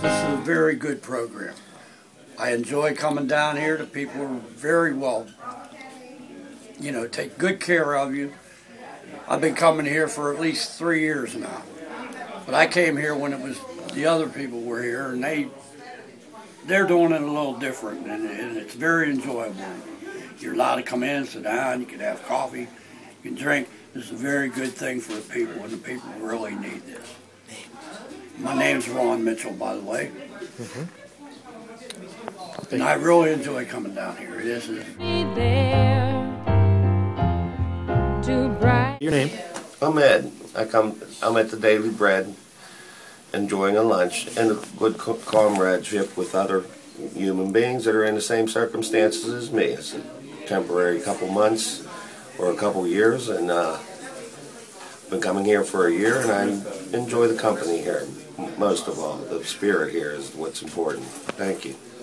This is a very good program. I enjoy coming down here. The people are very well, take good care of you. I've been coming here for at least 3 years now. But I came here when it was the other people were here, and they're doing it a little different, and it's very enjoyable. You're allowed to come in, sit down, you can have coffee, you can drink. This is a very good thing for the people, and the people really need this. My name's Ron Mitchell, by the way. And I really enjoy coming down here. This is. Your name? I'm Ed. I'm at the Daily Bread, enjoying a lunch and a good comradeship with other human beings that are in the same circumstances as me. It's a temporary couple months or a couple years, and been coming here for a year, and I enjoy the company here. Most of all, the spirit here is what's important. Thank you.